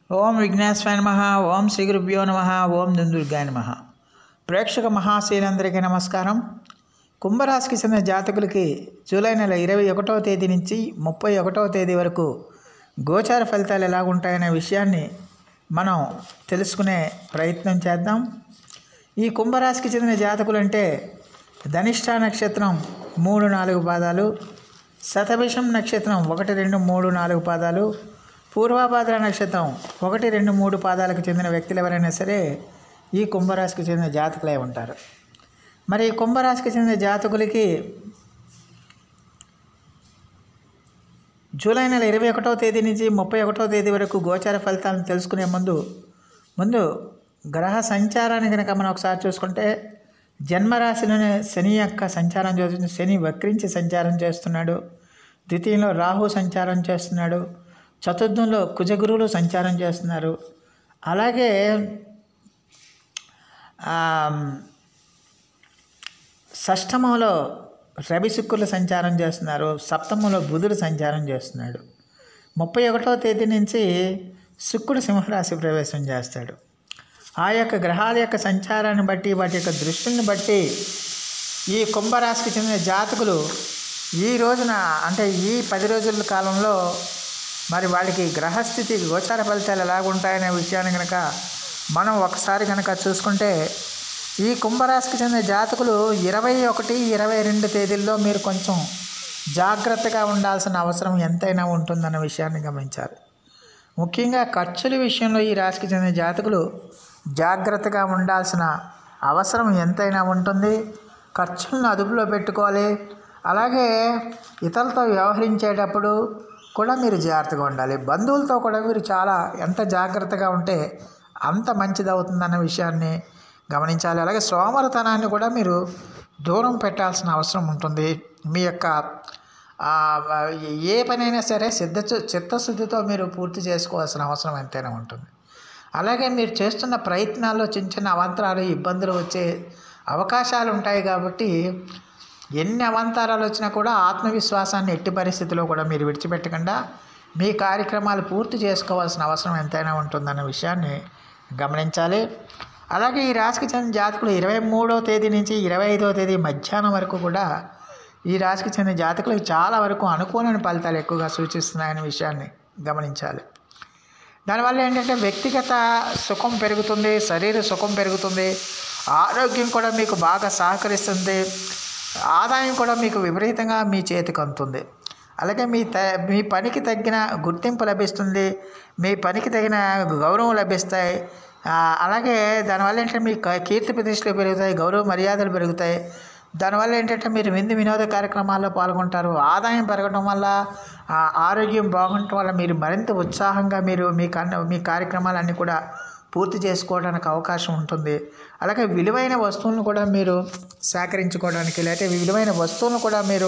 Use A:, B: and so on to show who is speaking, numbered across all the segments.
A: ఓం విఘ్నేశ్వరాయ నమః. ఓం శ్రీ గురుభ్యో నమః. ఓం దుందుర్గాయ నమః. ప్రేక్షక మహాశీలందరికీ నమస్కారం. కుంభరాశికి చెందిన జాతకులకి జూలై నెల 21వ తేదీ నుంచి 31వ తేదీ వరకు గోచార ఫలితాలు ఎలాగుంటాయనే విషయాన్ని మనం తెలుసుకునే ప్రయత్నం చేద్దాం. ఈ కుంభరాశికి చెందిన జాతకులు అంటే ధనిష్ట నక్షత్రం 3-4 పాదాలు, శతభిషం నక్షత్రం 1, 2, 3, 4 పాదాలు, పూర్వభాద్ర నక్షత్రం 1, 2, 3 పాదాలకు చెందిన వ్యక్తులు ఎవరైనా సరే ఈ కుంభరాశికి చెందిన జాతకులే ఉంటారు. మరి ఈ కుంభరాశికి చెందిన జాతకులకి జూలై నెల 21వ తేదీ నుంచి 31వ తేదీ వరకు గోచార ఫలితాలను తెలుసుకునే ముందు గ్రహ సంచారాన్ని కనుక మనం ఒకసారి చూసుకుంటే, జన్మరాశిలోనే శని యొక్క సంచారం జరుగుతుంది. శని వక్రించి సంచారం చేస్తున్నాడు. ద్వితీయంలో రాహు సంచారం చేస్తున్నాడు. చతుర్థంలో కుజగురువులు సంచారం చేస్తున్నారు. అలాగే షష్టమంలో రవి శుక్రులు సంచారం చేస్తున్నారు. సప్తమంలో బుధుడు సంచారం చేస్తున్నాడు. 31వ తేదీ నుంచి శుక్రుడు సింహరాశి ప్రవేశం చేస్తాడు. ఆ యొక్క గ్రహాల యొక్క సంచారాన్ని బట్టి, వాటి యొక్క దృష్టిని బట్టి ఈ కుంభరాశికి చెందిన జాతకులు ఈ రోజున అంటే ఈ 10 రోజుల కాలంలో మరి వాళ్ళకి గ్రహస్థితి గోచార ఫలితాలు ఎలాగుంటాయనే విషయాన్ని కనుక మనం ఒకసారి కనుక చూసుకుంటే, ఈ కుంభరాశికి చెందిన జాతకులు 21, 22 తేదీల్లో మీరు కొంచెం జాగ్రత్తగా ఉండాల్సిన అవసరం ఎంతైనా ఉంటుందన్న విషయాన్ని గమనించాలి. ముఖ్యంగా ఖర్చుల విషయంలో ఈ రాశికి చెందిన జాతకులు జాగ్రత్తగా ఉండాల్సిన అవసరం ఎంతైనా ఉంటుంది. ఖర్చులను అదుపులో పెట్టుకోవాలి. అలాగే ఇతరులతో వ్యవహరించేటప్పుడు కూడా మీరు జాగ్రత్తగా ఉండాలి. బంధువులతో కూడా మీరు ఎంత జాగ్రత్తగా ఉంటే అంత మంచిది అవుతుందన్న విషయాన్ని గమనించాలి. అలాగే సోమరితనాన్ని కూడా మీరు దూరం పెట్టాల్సిన అవసరం ఉంటుంది. మీ యొక్క ఏ పనైనా సరే చిత్తశుద్ధితో మీరు పూర్తి చేసుకోవాల్సిన అవసరం ఎంతైనా ఉంటుంది. అలాగే మీరు చేస్తున్న ప్రయత్నాల్లో చిన్న అవాంతరాలు, ఇబ్బందులు వచ్చే అవకాశాలు ఉంటాయి. కాబట్టి ఎన్ని అవాంతరాలు వచ్చినా కూడా ఆత్మవిశ్వాసాన్ని ఎట్టి పరిస్థితిలో కూడా మీరు విడిచిపెట్టకుండా మీ కార్యక్రమాలు పూర్తి చేసుకోవాల్సిన అవసరం ఎంతైనా ఉంటుందన్న విషయాన్ని గమనించాలి. అలాగే ఈ రాశికి చెందిన జాతకులు 23వ తేదీ నుంచి 25వ తేదీ మధ్యాహ్నం వరకు కూడా ఈ రాశికి చెందిన జాతకులకు చాలా వరకు అనుకూలమైన ఫలితాలు ఎక్కువగా సూచిస్తున్నాయనే విషయాన్ని గమనించాలి. దానివల్ల ఏంటంటే వ్యక్తిగత సుఖం పెరుగుతుంది, శరీర సుఖం పెరుగుతుంది, ఆరోగ్యం కూడా మీకు బాగా సహకరిస్తుంది, ఆదాయం కూడా మీకు విపరీతంగా మీ చేతికి అందుతుంది. అలాగే మీ పనికి తగిన గుర్తింపు లభిస్తుంది, మీ పనికి తగిన గౌరవం లభిస్తాయి. అలాగే దానివల్ల ఏంటంటే మీ కీర్తి ప్రతిష్టలు పెరుగుతాయి, గౌరవ మర్యాదలు పెరుగుతాయి. దానివల్ల ఏంటంటే మీరు వినోద కార్యక్రమాల్లో పాల్గొంటారు. ఆదాయం పెరగడం వల్ల, ఆరోగ్యం బాగుండటం వల్ల మీరు మరింత ఉత్సాహంగా మీ కార్యక్రమాలన్నీ కూడా పూర్తి చేసుకోవడానికి అవకాశం ఉంటుంది. అలాగే విలువైన వస్తువులను కూడా మీరు సేకరించుకోవడానికి, లేకపోతే విలువైన వస్తువులను కూడా మీరు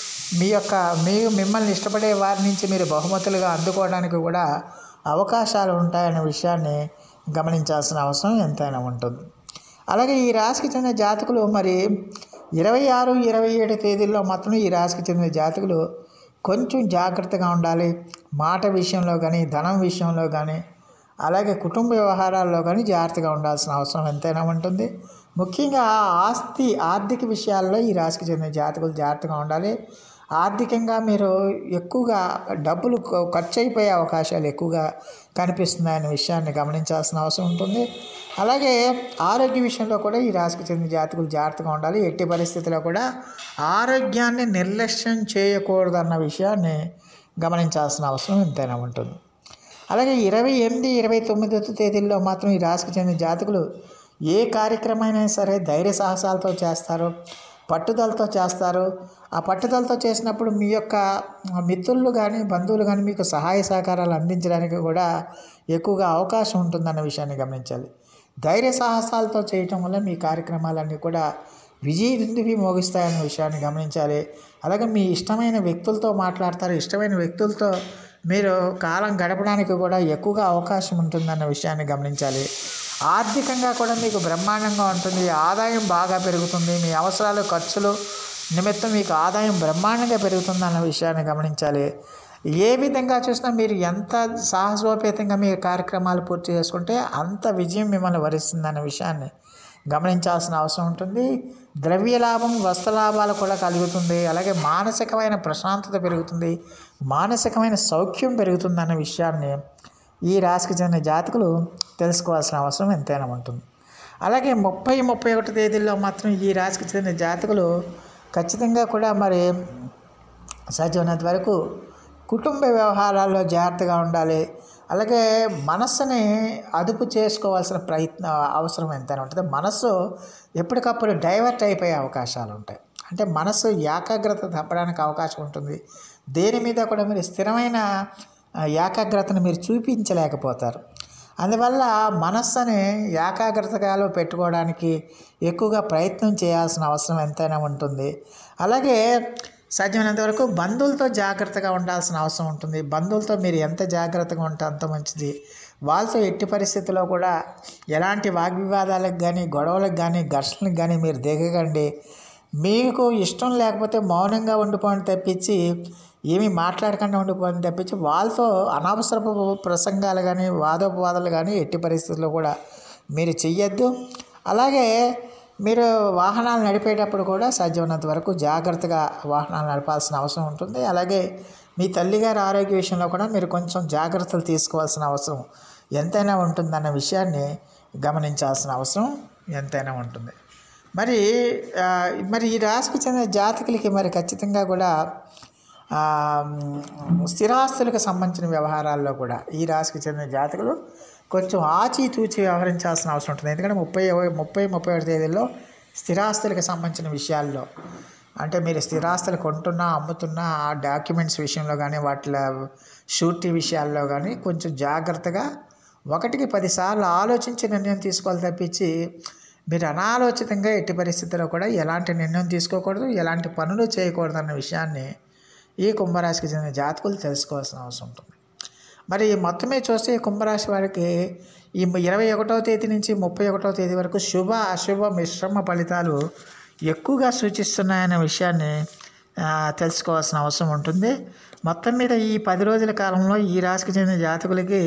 A: మిమ్మల్ని ఇష్టపడే వారి నుంచి మీరు బహుమతులుగా అందుకోవడానికి కూడా అవకాశాలు ఉంటాయనే విషయాన్ని గమనించాల్సిన అవసరం ఎంతైనా ఉంటుంది. అలాగే ఈ రాశికి చెందిన జాతకులు మరి 26, 27 తేదీల్లో మాత్రం ఈ రాశికి చెందిన జాతకులు కొంచెం జాగ్రత్తగా ఉండాలి. మాట విషయంలో కానీ, ధనం విషయంలో కానీ, అలాగే కుటుంబ వ్యవహారాల్లో కానీ జాగ్రత్తగా ఉండాల్సిన అవసరం ఎంతైనా ఉంటుంది. ముఖ్యంగా ఆర్థిక విషయాల్లో ఈ రాశికి చెందిన జాతకులు జాగ్రత్తగా ఉండాలి. ఆర్థికంగా మీరు ఎక్కువగా డబ్బులు ఖర్చు అయిపోయే అవకాశాలు ఎక్కువగా కనిపిస్తున్నాయనే విషయాన్ని గమనించాల్సిన అవసరం ఉంటుంది. అలాగే ఆరోగ్య విషయంలో కూడా ఈ రాశికి చెందిన జాతకులు జాగ్రత్తగా ఉండాలి. ఎట్టి పరిస్థితుల్లో కూడా ఆరోగ్యాన్ని నిర్లక్ష్యం చేయకూడదన్న విషయాన్ని గమనించాల్సిన అవసరం ఎంతైనా ఉంటుంది. అలాగే 28, 29 తేదీల్లో మాత్రం ఈ రాశికి చెందిన జాతకులు ఏ కార్యక్రమైనా సరే ధైర్య సాహసాలతో చేస్తారు, పట్టుదలతో చేస్తారు. ఆ పట్టుదలతో చేసినప్పుడు మీ యొక్క మిత్రులు కానీ, బంధువులు కానీ మీకు సహాయ సహకారాలు అందించడానికి కూడా ఎక్కువగా అవకాశం ఉంటుందన్న విషయాన్ని గమనించాలి. ధైర్య సాహసాలతో చేయటం వల్ల మీ కార్యక్రమాలన్నీ కూడా విజయదుందుభి మోగిస్తాయన్న విషయాన్ని గమనించాలి. అలాగే మీ ఇష్టమైన వ్యక్తులతో మాట్లాడతారు. ఇష్టమైన వ్యక్తులతో మీరు కాలం గడపడానికి కూడా ఎక్కువగా అవకాశం ఉంటుందన్న విషయాన్ని గమనించాలి. ఆర్థికంగా కూడా మీకు బ్రహ్మాండంగా ఉంటుంది. ఆదాయం బాగా పెరుగుతుంది. మీ అవసరాలు, ఖర్చులు నిమిత్తం మీకు ఆదాయం బ్రహ్మాండంగా పెరుగుతుందన్న విషయాన్ని గమనించాలి. ఏ విధంగా చూసినా మీరు ఎంత సాహసోపేతంగా మీ కార్యక్రమాలు పూర్తి చేసుకుంటే అంత విజయం మిమ్మల్ని వరిస్తుందనే విషయాన్ని గమనించాల్సిన అవసరం ఉంటుంది. ద్రవ్య లాభం, వస్త్ర లాభాలు కూడా కలుగుతుంది. అలాగే మానసికమైన ప్రశాంతత పెరుగుతుంది, మానసికమైన సౌఖ్యం పెరుగుతుందన్న విషయాన్ని ఈ రాశికి చెందిన జాతకులు తెలుసుకోవాల్సిన అవసరం ఎంతైనా ఉంటుంది. అలాగే 30-31 తేదీల్లో మాత్రం ఈ రాశికి చెందిన జాతకులు ఖచ్చితంగా కూడా మరి సాధ్యమైనంత వరకు కుటుంబ వ్యవహారాల్లో జాగ్రత్తగా ఉండాలి. అలాగే మనస్సుని అదుపు చేసుకోవాల్సిన అవసరం ఎంతైనా ఉంటుంది. మనస్సు ఎప్పటికప్పుడు డైవర్ట్ అయిపోయే అవకాశాలు ఉంటాయి. అంటే మనస్సు ఏకాగ్రత తప్పడానికి అవకాశం ఉంటుంది. దేని మీద కూడా మీరు స్థిరమైన ఏకాగ్రతను మీరు చూపించలేకపోతారు. అందువల్ల మనస్సుని ఏకాగ్రతగాలో పెట్టుకోవడానికి ఎక్కువగా ప్రయత్నం చేయాల్సిన అవసరం ఎంతైనా ఉంటుంది. అలాగే సాధ్యమైనంత వరకు బంధువులతో జాగ్రత్తగా ఉండాల్సిన అవసరం ఉంటుంది. బంధువులతో మీరు ఎంత జాగ్రత్తగా ఉంటే అంత మంచిది. వాళ్ళతో ఎట్టి పరిస్థితుల్లో కూడా ఎలాంటి వాగ్వివాదాలకు కానీ, గొడవలకు కానీ, ఘర్షణలకు కానీ మీరు దిగకండి. మీకు ఇష్టం లేకపోతే మౌనంగా ఉండిపోని తప్పించి, ఏమీ మాట్లాడకుండా ఉండిపోని తప్పించి, వాళ్ళతో అనవసరపు ప్రసంగాలు కానీ, వాదోపవాదాలు కానీ ఎట్టి పరిస్థితుల్లో కూడా మీరు చెయ్యొద్దు. అలాగే మీరు వాహనాలు నడిపేటప్పుడు కూడా సాధ్యమైనంత వరకు జాగ్రత్తగా వాహనాలు నడపాల్సిన అవసరం ఉంటుంది. అలాగే మీ తల్లిగారి ఆరోగ్య విషయంలో కూడా మీరు కొంచెం జాగ్రత్తలు తీసుకోవాల్సిన అవసరం ఎంతైనా ఉంటుందన్న విషయాన్ని గమనించాల్సిన అవసరం ఎంతైనా ఉంటుంది. మరి ఈ రాశికి చెందిన జాతకులకి మరి ఖచ్చితంగా కూడా స్థిరాస్తులకు సంబంధించిన వ్యవహారాల్లో కూడా ఈ రాశికి చెందిన జాతకులు కొంచెం ఆచితూచి వ్యవహరించాల్సిన అవసరం ఉంటుంది. ఎందుకంటే 30-31 తేదీల్లో స్థిరాస్తులకు సంబంధించిన విషయాల్లో, అంటే మీరు స్థిరాస్తులు కొంటున్నా, అమ్ముతున్నా, ఆ డాక్యుమెంట్స్ విషయంలో కానీ, వాటిలో షూరిటీ విషయాల్లో కానీ కొంచెం జాగ్రత్తగా 1-10 సార్లు ఆలోచించి నిర్ణయం తీసుకోవాలి తప్పించి, మీరు అనాలోచితంగా ఎట్టి పరిస్థితుల్లో కూడా ఎలాంటి నిర్ణయం తీసుకోకూడదు, ఎలాంటి పనులు చేయకూడదు అన్న విషయాన్ని ఈ కుంభరాశికి చెందిన జాతకులు తెలుసుకోవాల్సిన అవసరం ఉంటుంది. మరి మొత్తమే చూస్తే కుంభరాశి వారికి ఈ 21వ తేదీ నుంచి 31వ తేదీ వరకు శుభ అశుభ మిశ్రమ ఫలితాలు ఎక్కువగా సూచిస్తున్నాయనే విషయాన్ని తెలుసుకోవాల్సిన అవసరం ఉంటుంది. మొత్తం మీద ఈ 10 రోజుల కాలంలో ఈ రాశికి చెందిన జాతకులకి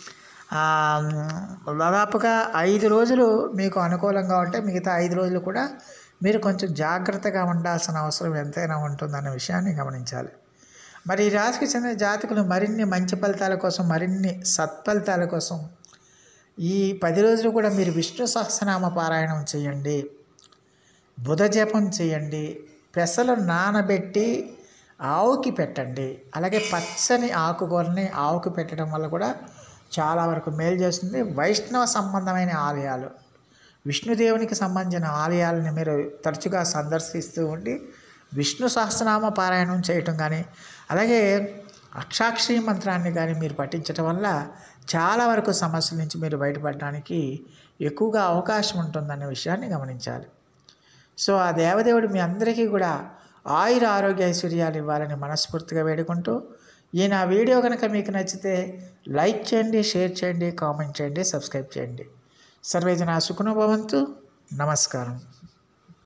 A: దాదాపుగా 5 రోజులు మీకు అనుకూలంగా ఉంటే మిగతా 5 రోజులు కూడా మీరు కొంచెం జాగ్రత్తగా ఉండాల్సిన అవసరం ఎంతైనా ఉంటుందన్న విషయాన్ని గమనించాలి. మరి ఈ రాశికి చెందిన జాతకులు మరిన్ని మంచి ఫలితాల కోసం, మరిన్ని సత్ఫలితాల కోసం ఈ 10 రోజులు కూడా మీరు విష్ణు సహస్రనామ పారాయణం చేయండి, బుధ జపం చేయండి, పెసలు నానబెట్టి ఆవుకి పెట్టండి. అలాగే పచ్చని ఆకుకూరని ఆవుకి పెట్టడం వల్ల కూడా చాలా వరకు మేలు చేస్తుంది. వైష్ణవ సంబంధమైన ఆలయాలు, విష్ణుదేవునికి సంబంధించిన ఆలయాలను మీరు తరచుగా సందర్శిస్తూ ఉండి విష్ణు సహస్రనామ పారాయణం చేయటం కానీ, అలాగే అక్షాక్షరి మంత్రాన్ని కానీ మీరు పఠించడం వల్ల చాలా వరకు సమస్యల నుంచి మీరు బయటపడడానికి ఎక్కువగా అవకాశం ఉంటుందనే విషయాన్ని గమనించాలి. సో ఆ దేవదేవుడు మీ అందరికీ కూడా ఆయుర ఆరోగ్య ఐశ్వర్యాలు ఇవ్వాలని మనస్ఫూర్తిగా వేడుకుంటూ, ఈ నా వీడియో కనుక మీకు నచ్చితే లైక్ చేయండి, షేర్ చేయండి, కామెంట్ చేయండి, సబ్స్క్రైబ్ చేయండి. సర్వేజన సుఖినో భవంతు. నమస్కారం.